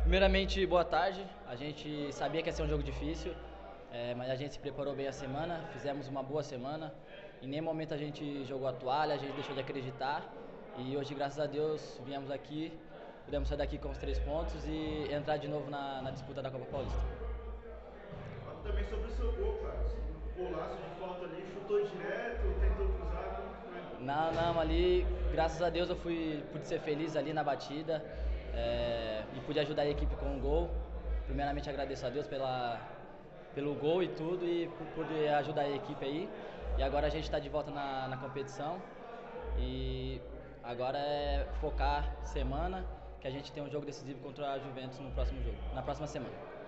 Primeiramente, boa tarde. A gente sabia que ia ser um jogo difícil, mas a gente se preparou bem a semana, fizemos uma boa semana. Em nenhum momento a gente jogou a toalha, a gente deixou de acreditar. E hoje, graças a Deus, viemos aqui, pudemos sair daqui com os 3 pontos e entrar de novo na disputa da Copa Paulista. Fala também sobre o seu gol, cara. Golaço de falta ali, chutou direto, tentou cruzar, como que foi? Não, não, ali, graças a Deus, pude ser feliz ali na batida e pude ajudar a equipe com um gol. Primeiramente, agradeço a Deus pelo gol e tudo e por poder ajudar a equipe aí. E agora a gente está de volta na competição e agora é focar semana, que a gente tem um jogo decisivo contra a Juventus no próximo jogo, na próxima semana.